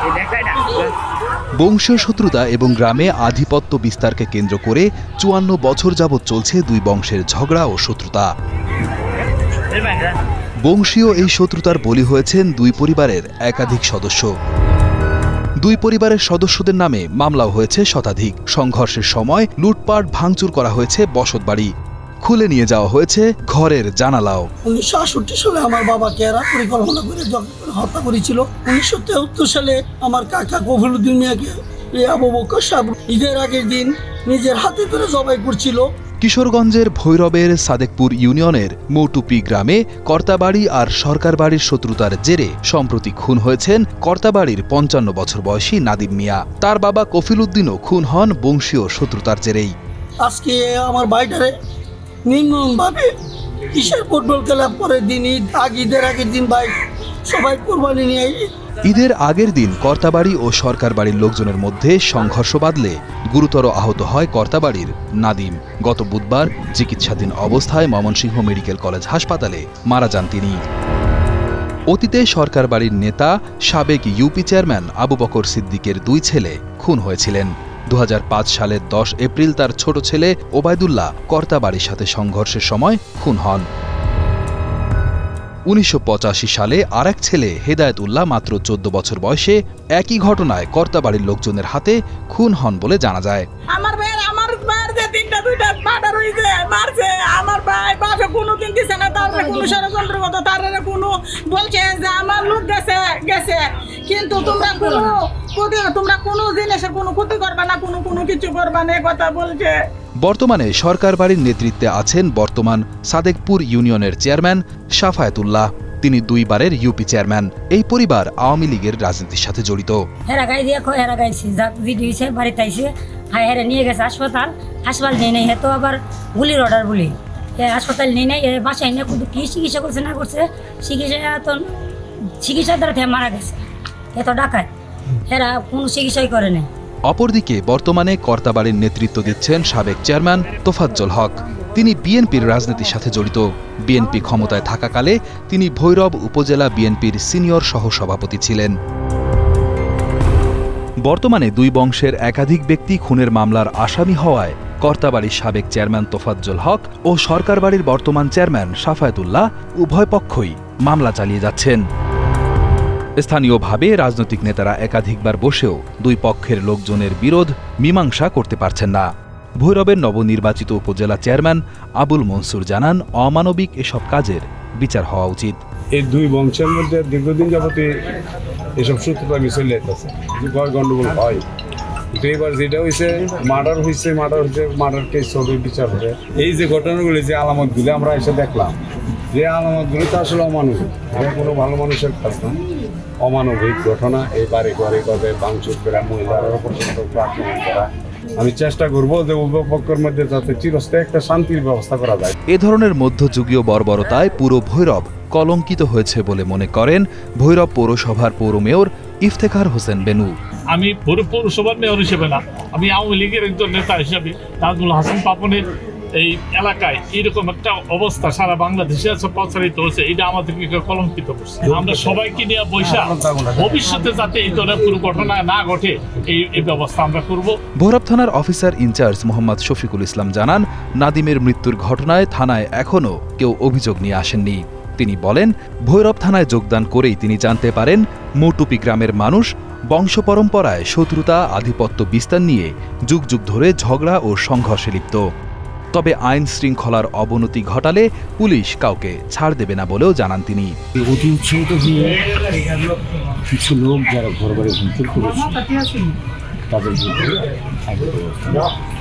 বংশীয় শত্রুতা এবং গ্রামে আধিপত্য বিস্তারকে কেন্দ্র করে ৫৪ বছর যাবৎ চলছে দুই বংশের ঝগড়া ও শত্রুতা। বংশীয় এই শত্রুতার বলি হয়েছেন দুই পরিবারের একাধিক সদস্য। দুই পরিবারের সদস্যদের নামে মামলাও হয়েছে শতাধিক। সংঘর্ষের সময় লুটপাট ভাঙচুর করা হয়েছে বসতবাড়ি, খুলে নিয়ে যাওয়া হয়েছে ঘরের জানালাও। ১৯৬৮ সালে আমার বাবাকে এরা পরিকল্পনা করে হত্যা করেছিল। ১৯৭৩ সালে আমার কাকা কফিলউদ্দিন মিয়াকে আবু বকর সাহেব ঈদের আগের দিন নিজের হাতে করে জবাই করছিল। কিশোরগঞ্জের ভৈরবের সাদেকপুর ইউনিয়নের মৌটুপি গ্রামে কর্তাবাড়ি আর সরকার বাড়ির শত্রুতার জেরে সম্প্রতি খুন হয়েছেন কর্তাবাড়ির ৫৫ বছর বয়সী নাদিম মিয়া। তার বাবা কফিলউদ্দিনও খুন হন বংশীয় শত্রুতার জেরেই। আজকে আমার ভাইটারে নির্মমভাবে কিসের ফুটবল খেলা পরের দিন ঈদের আগের দিন ভাই সবাই কোরবানি নিয়ে ঈদের আগের দিন কর্তাবাড়ি ও সরকার বাড়ির লোকজনের মধ্যে সংঘর্ষ বাধলে গুরুতর আহত হয় কর্তাবাড়ির নাদিম। গত বুধবার চিকিৎসাধীন অবস্থায় ময়মনসিংহ মেডিকেল কলেজ হাসপাতালে মারা যান তিনি। অতীতে সরকার বাড়ির নেতা সাবেক ইউপি চেয়ারম্যান আবু বকর সিদ্দিকের দুই ছেলে খুন হয়েছিলেন। ২০০৫ সালের ১০ এপ্রিল তার ছোট ছেলে ওবায়দুল্লাহ কর্তাবাড়ির সাথে সংঘর্ষের সময় খুন হন। ১৯৮৫ সালে আরেক ছেলে হেদায়েতুল্লাহ মাত্র ১৪ বছর বয়সে একই ঘটনায় কর্তাবাড়ির লোকজনের হাতে খুন হন বলে জানা যায়। আমার ভাই বাপে কোনোদিন দিছে না, তার কোনো ষড়যন্ত্র কথা, তার কোনো বলছে যে আমার লোক গেছে কিন্তু তোমরা কোনো জিনিসের কোনো ক্ষতি করবে না, কোনো কিছু করবে না কথা বলছে। বর্তমানে সরকার বাড়ির নেতৃত্বে আছেন বর্তমান সাদেকপুর ইউনিয়নের চেয়ারম্যান সাফায়েতুল্লাহ। তিনি দুইবারের ইউপি চেয়ারম্যান। এই পরিবার আওয়ামী লীগের রাজনীতির সাথে জড়িত। নিয়ে গেছে হাসপাতাল নিয়ে নেই, তো আবার গুলির অর্ডার বলি হাসপাতাল নিয়ে নেই, বাসায় নিয়ে কি চিকিৎসা করছে না করছে, চিকিৎসার দ্বারা মারা গেছে। এত ডাকায় এরা কোনো চিকিৎসাই করে না। অপরদিকে বর্তমানে কর্তাবাড়ির নেতৃত্ব দিচ্ছেন সাবেক চেয়ারম্যান তোফাজ্জল হক। তিনি বিএনপির রাজনীতির সাথে জড়িত। বিএনপি ক্ষমতায় থাকাকালে তিনি ভৈরব উপজেলা বিএনপির সিনিয়র সহসভাপতি ছিলেন। বর্তমানে দুই বংশের একাধিক ব্যক্তি খুনের মামলার আসামি হওয়ায় কর্তাবাড়ির সাবেক চেয়ারম্যান তোফাজ্জল হক ও সরকার বাড়ির বর্তমান চেয়ারম্যান সাফায়েতুল্লাহ উভয় পক্ষই মামলা চালিয়ে যাচ্ছেন। স্থানীয়ভাবে রাজনৈতিক নেতারা একাধিকবার বসেও দুই পক্ষের লোকজনের বিরোধ মীমাংসা করতে পারছেন না। ভৈরবের নবনির্বাচিত উপজেলা চেয়ারম্যান আবুল মনসুর জানান, অমানবিক এসব কাজের বিচার হওয়া উচিত। এই দুই বংশের মধ্যে দীর্ঘদিন যাবতীয় এসব সূত্রতা মিছিল লেগেছে, গন্ডগোল হয়। কিন্তু এবার যেটা হয়েছে মার্ডার কেস হবে, বিচার হবে। এই যে ঘটনাগুলি, যে আলামতগুলি আমরা এসে দেখলাম, যে আলামতগুলি তো আসলে অমানবিক, কোনো ভালো মানুষের কাজ না। অমানবিক ঘটনা, এই বাড়ি ভাঙচুর করা, মহিলারা পর্যন্ত আক্রমণ করা। আমি চেষ্টা করবো যে উভয় পক্ষের মধ্যে যাতে চিরস্থায়ী একটা শান্তির ব্যবস্থা করা যায়। এ ধরনের মধ্যযুগীয় বর্বরতায় পুরো ভৈরব কলঙ্কিত হয়েছে বলে মনে করেন ভৈরব পৌরসভার পৌর মেয়র ইফতেখার হোসেন বেনু। আমি পৌরসভার মেয়র হিসেবে না, আমি আওয়ামী লীগের একজন নেতা হিসেবে তাজমুল হাসান পাপনের এই এলাকায় এরকম একটা অবস্থা সারা বাংলাদেশে প্রচারিত হয়েছে, এটা আমাদেরকে কলঙ্কিত করছে। আমরা সবাইকে নিয়ে বৈশা ভবিষ্যতে যাতে এই ধরনের কোনো ঘটনা না ঘটে এই ব্যবস্থা আমরা করব। ভৈরব থানার অফিসার ইনচার্জ মোহাম্মদ শফিকুল ইসলাম জানান, নাদিমের মৃত্যুর ঘটনায় থানায় এখনও কেউ অভিযোগ নিয়ে আসেননি। তিনি বলেন, ভৈরব থানায় যোগদান করেই তিনি জানতে পারেন মৌটুপি গ্রামের মানুষ বংশ পরম্পরায় শত্রুতা, আধিপত্য বিস্তার নিয়ে যুগ যুগ ধরে ঝগড়া ও সংঘর্ষে লিপ্ত। তবে আইন শৃঙ্খলার অবনতি ঘটালে পুলিশ কাউকে ছাড় দেবে না বলেও জানান তিনি। অতি উৎসাহিত হয়ে কিছু লোক যারা ঘর বাড়ি ভাঙচুর করেছে তাদের বিরুদ্ধে